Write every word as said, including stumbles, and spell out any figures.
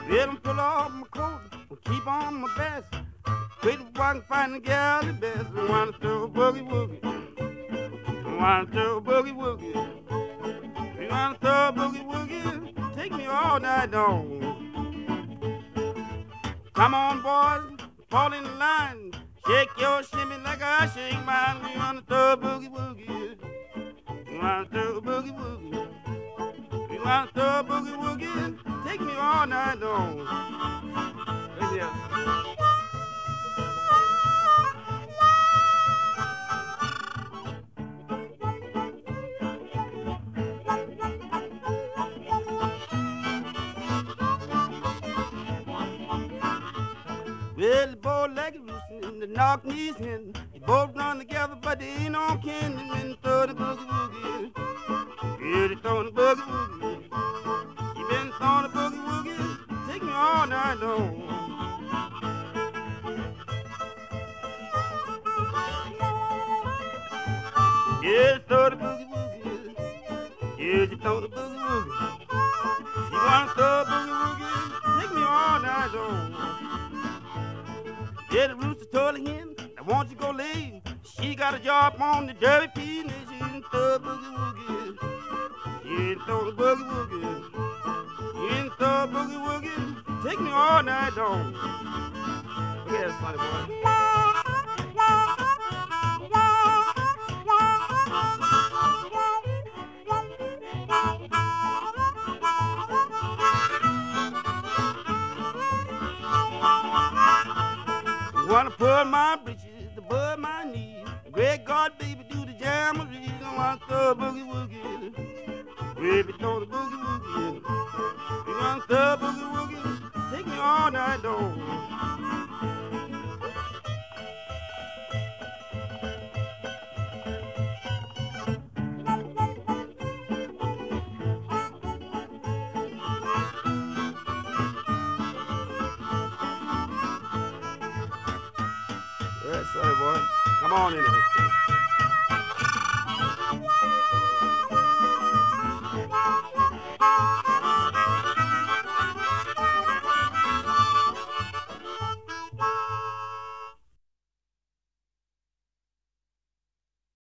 Let 'em pull off my coat, keep on my vest. Wait till I can find the gal the best. Wanna throw a boogie woogie, wanna throw a boogie woogie. You wanna throw a boogie woogie? Take me all night long. Come on, boys, fall in line. Shake your shimmy like I shake mine. You wanna throw a boogie woogie? You wanna throw a boogie woogie? You wanna throw a boogie woogie? Take me all night long. Yeah. Well, the bow like a rooster and the knock knees hen. They both run together, but they ain't no kin. And then throw the boogie woogie. Yeah, they throw the boogie woogie. You been throwing the boogie woogie. Take me all night long. Yeah, throw the boogie woogie. Yeah, you throw the boogie woogie. You wanna throw a boogie woogie? Take me all night long. Yeah, the rooster told the hen, I want you to go lay. She got a job on the Derby P, and she didn't throw a boogie woogie. She didn't throw the boogie woogie. She didn't throw a boogie woogie. Take me all night long. Look at that, sonny boy. Wanna pull my britches, above my knees. Great God, baby, do the jamboree. I wanna throw a boogie woogie. Baby, throw the boogie woogie. You wanna throw a boogie woogie? Take me all night long. Yeah, sorry, boy. Come on in here. Thank you.